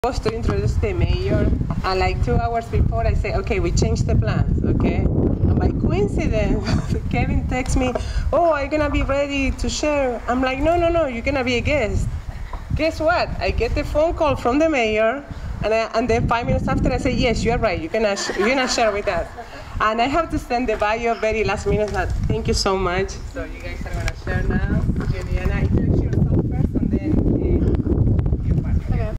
was to introduce the mayor, and like 2 hours before I say, okay, we changed the plans, okay? And by coincidence, Kevin texts me, oh, I'm gonna be ready to share. I'm like, no, you're gonna be a guest. Guess what? I get the phone call from the mayor, and then 5 minutes after I say, yes, you're right, you're gonna share with us. And I have to send the bio very last minute. Thank you so much. So you guys are gonna share now. Juliana,